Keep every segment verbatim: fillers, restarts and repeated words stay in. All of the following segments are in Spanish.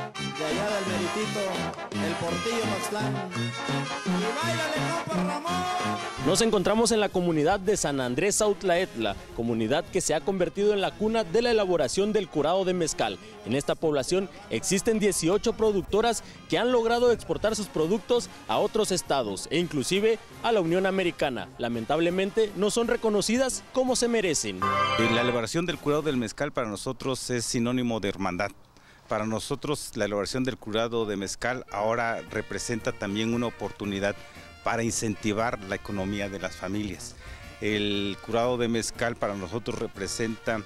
de allá del meritito, el Portillo Maxtlán. ¡Y báilale, compa Ramón! Nos encontramos en la comunidad de San Andrés Sautlaetla, comunidad que se ha convertido en la cuna de la elaboración del curado de mezcal. En esta población existen dieciocho productoras que han logrado exportar sus productos a otros estados e inclusive a la Unión Americana. Lamentablemente no son reconocidas como se merecen. La elaboración del curado del mezcal para nosotros es sinónimo de hermandad. Para nosotros la elaboración del curado de mezcal ahora representa también una oportunidad para incentivar la economía de las familias. El curado de mezcal para nosotros representa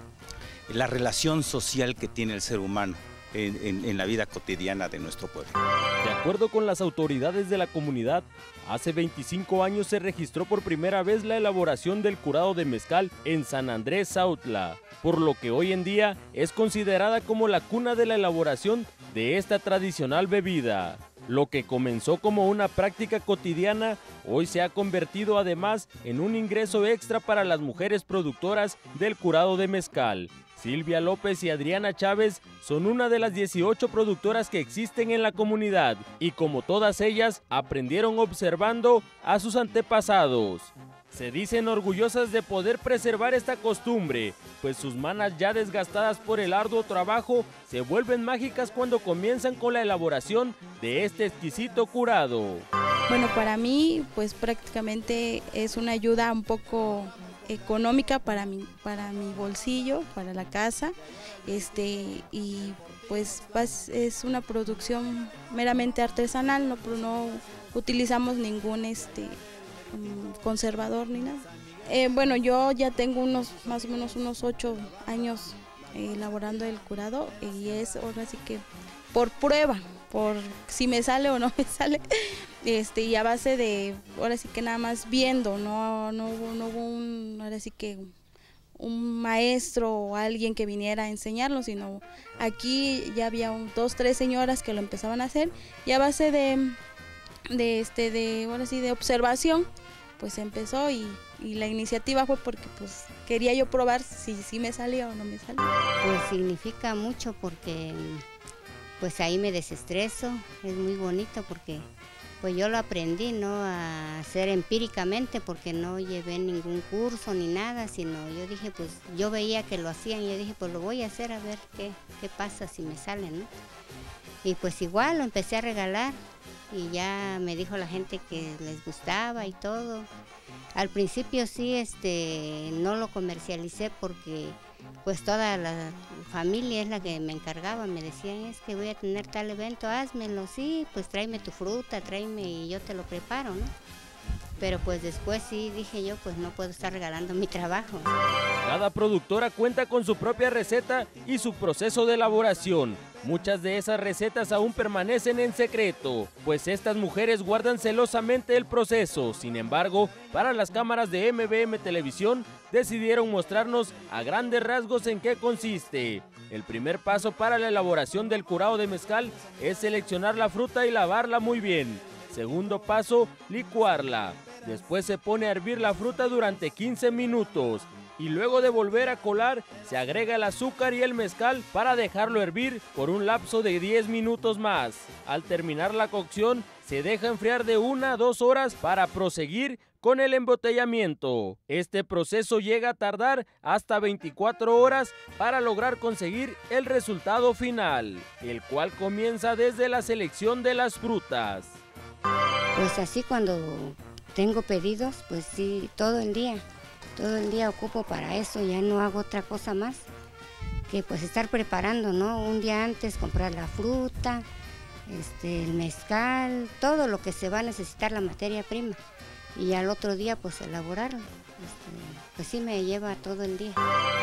la relación social que tiene el ser humano en, en, en la vida cotidiana de nuestro pueblo. De acuerdo con las autoridades de la comunidad, hace veinticinco años se registró por primera vez la elaboración del curado de mezcal en San Andrés Sautla, por lo que hoy en día es considerada como la cuna de la elaboración de esta tradicional bebida. Lo que comenzó como una práctica cotidiana, hoy se ha convertido además en un ingreso extra para las mujeres productoras del curado de mezcal. Silvia López y Adriana Chávez son una de las dieciocho productoras que existen en la comunidad y como todas ellas aprendieron observando a sus antepasados. Se dicen orgullosas de poder preservar esta costumbre, pues sus manos ya desgastadas por el arduo trabajo se vuelven mágicas cuando comienzan con la elaboración de este exquisito curado. Bueno, para mí pues prácticamente es una ayuda un poco económica para mi, para mi bolsillo, para la casa, este, y pues es una producción meramente artesanal, no, no utilizamos ningún este, conservador ni nada. Eh, bueno, yo ya tengo unos más o menos unos ocho años eh, elaborando el curado y es ahora sí que por prueba, por si me sale o no me sale, este, y a base de, ahora sí que nada más viendo, no, no, no hubo un, ahora sí que un maestro o alguien que viniera a enseñarlo, sino aquí ya había un, dos, tres señoras que lo empezaban a hacer y a base de, de, este, de, ahora sí, de observación, pues empezó y, y la iniciativa fue porque pues quería yo probar si, si me salía o no me salía. Pues significa mucho porque pues ahí me desestreso, es muy bonito porque pues yo lo aprendí, ¿no?, a hacer empíricamente porque no llevé ningún curso ni nada, sino yo dije, pues yo veía que lo hacían y yo dije, pues lo voy a hacer a ver qué, qué pasa si me sale, ¿no? Y pues igual lo empecé a regalar y ya me dijo la gente que les gustaba y todo. Al principio sí, este, no lo comercialicé porque pues toda la familia es la que me encargaba, me decían, es que voy a tener tal evento, házmelo, sí, pues tráeme tu fruta, tráeme y yo te lo preparo, ¿no? Pero pues después sí dije yo, pues no puedo estar regalando mi trabajo. Cada productora cuenta con su propia receta y su proceso de elaboración. Muchas de esas recetas aún permanecen en secreto, pues estas mujeres guardan celosamente el proceso. Sin embargo, para las cámaras de M V M Televisión, decidieron mostrarnos a grandes rasgos en qué consiste. El primer paso para la elaboración del curado de mezcal es seleccionar la fruta y lavarla muy bien. Segundo paso, licuarla. Después se pone a hervir la fruta durante quince minutos. Y luego de volver a colar, se agrega el azúcar y el mezcal para dejarlo hervir por un lapso de diez minutos más. Al terminar la cocción, se deja enfriar de una a dos horas para proseguir con el embotellamiento. Este proceso llega a tardar hasta veinticuatro horas para lograr conseguir el resultado final, el cual comienza desde la selección de las frutas. Pues así cuando tengo pedidos, pues sí, todo el día. Todo el día ocupo para eso, ya no hago otra cosa más que pues estar preparando, ¿no? Un día antes comprar la fruta, este, el mezcal, todo lo que se va a necesitar, la materia prima. Y al otro día pues elaborarlo. Este, pues sí me lleva todo el día.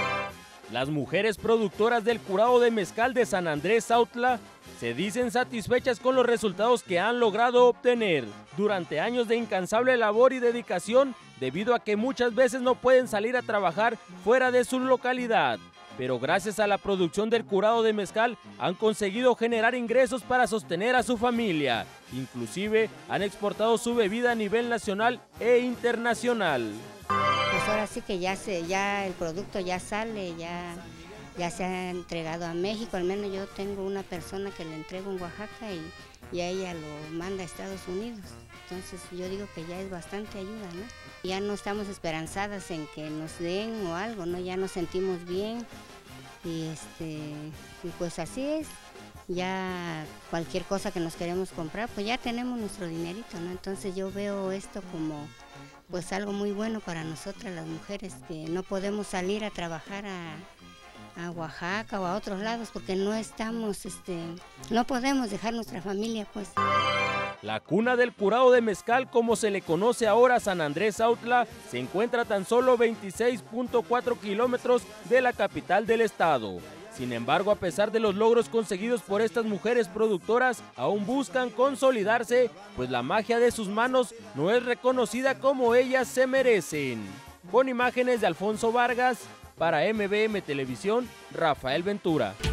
Las mujeres productoras del curado de mezcal de San Andrés Sautla se dicen satisfechas con los resultados que han logrado obtener durante años de incansable labor y dedicación, debido a que muchas veces no pueden salir a trabajar fuera de su localidad. Pero gracias a la producción del curado de mezcal han conseguido generar ingresos para sostener a su familia. Inclusive han exportado su bebida a nivel nacional e internacional. Pues ahora sí que ya se, ya el producto ya sale, ya ya se ha entregado a México, al menos yo tengo una persona que le entrego en Oaxaca y, y a ella lo manda a Estados Unidos. Entonces yo digo que ya es bastante ayuda, ¿no? Ya no estamos esperanzadas en que nos den o algo, ¿no? Ya nos sentimos bien y, este, y pues así es. Ya cualquier cosa que nos queremos comprar, pues ya tenemos nuestro dinerito, ¿no? Entonces yo veo esto como pues algo muy bueno para nosotras las mujeres, que no podemos salir a trabajar a, a Oaxaca o a otros lados porque no estamos, este, no podemos dejar nuestra familia, pues. La cuna del curado de mezcal, como se le conoce ahora a San Andrés Autla, se encuentra a tan solo veintiséis punto cuatro kilómetros de la capital del estado. Sin embargo, a pesar de los logros conseguidos por estas mujeres productoras, aún buscan consolidarse, pues la magia de sus manos no es reconocida como ellas se merecen. Con imágenes de Alfonso Vargas, para M B M Televisión, Rafael Ventura.